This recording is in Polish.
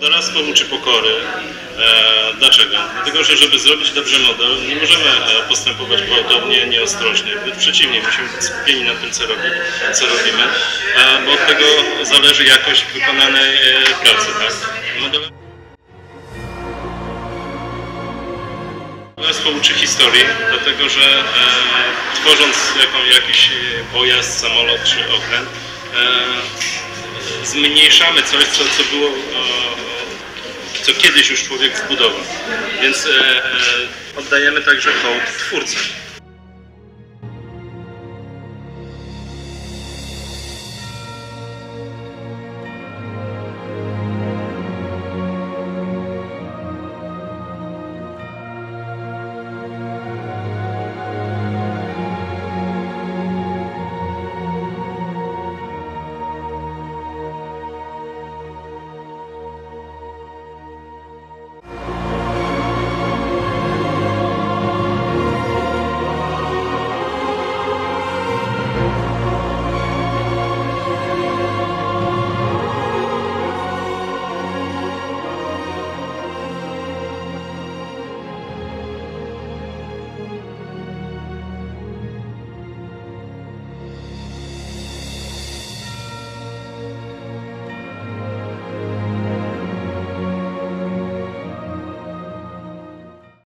Doradztwo uczy pokory. Dlaczego? Dlatego, że żeby zrobić dobrze model, nie możemy postępować gwałtownie, nieostrożnie. Wręcz przeciwnie, musimy być skupieni na tym, co robimy, bo od tego zależy jakość wykonanej pracy. Tak? Modelarstwo uczy historii, dlatego że tworząc jakiś pojazd, samolot czy okręt, zmniejszamy coś, co kiedyś już człowiek zbudował. Więc oddajemy także hołd twórcy.